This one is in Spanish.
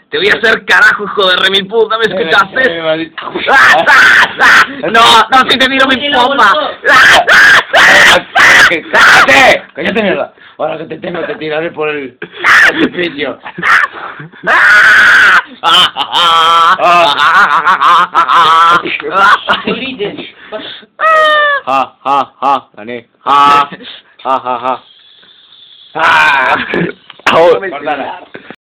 Te voy a hacer carajo, hijo de re mi puta, ¿me escuchaste? No, no, si te tiro mi pompa. ¡Cállate! ¡Cállate, mierda! Ahora que te tengo, te tiraré por el precipicio. Gané. Cortala.